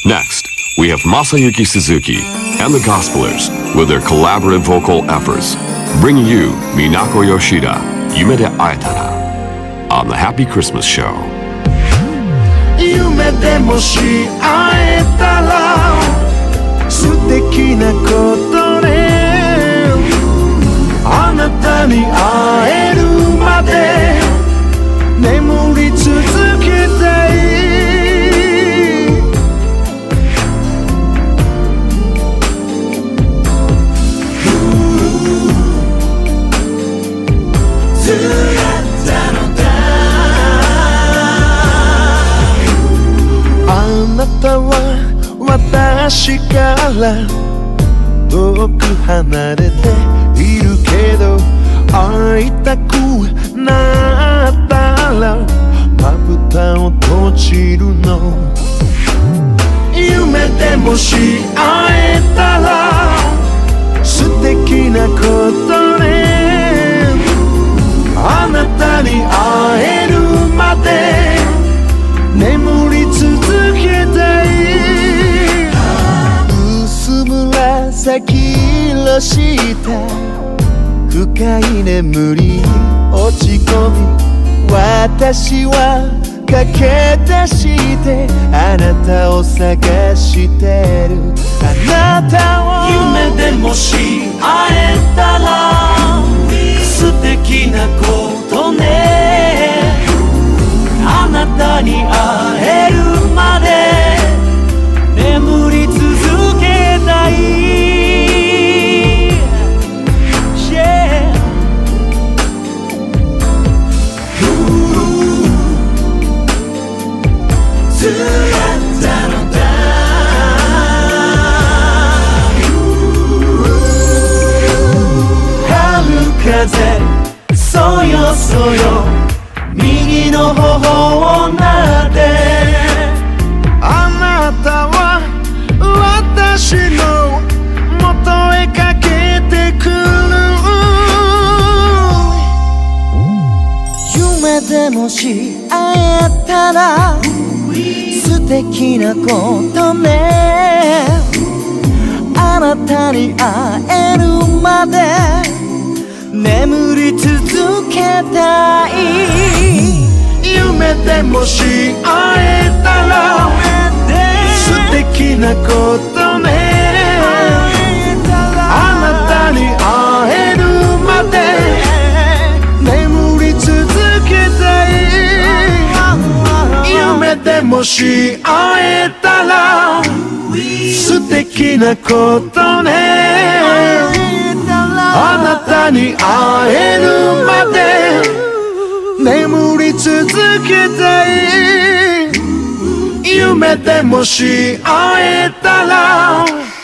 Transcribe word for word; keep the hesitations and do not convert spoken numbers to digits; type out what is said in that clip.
Next, we have Masayuki Suzuki and the Gospelers with their collaborative vocal efforts, bringing you Minako Yoshida, Yume de Aetara, on the Happy Christmas Show. 夢でもし会えたら素敵なことねあなたに会えるまで眠り続けたいずっあなたは私から遠く離れているけど会いたくなったらまぶたを閉じるの夢でもし会えたら素敵なことねあなたに会えるまで眠り続けたい薄紫色した深い眠りに落ち込み私は駆け出してあなたを探してるあなたを夢でもし会えたら素敵なことねあなたに会えるまで眠り続けたい、yeah. ずっとのだ春風そよそよ右の頬を撫であなたは私の元へかけてくる夢でもし会えたら素敵なことねあなたに会えるまで眠り続けたい夢でもし会えたら素敵なことねあなたに会えるまで眠り続けたい夢でもし会えたら素敵なことねあなたに会えるまで眠り続けたい夢でもし会えたら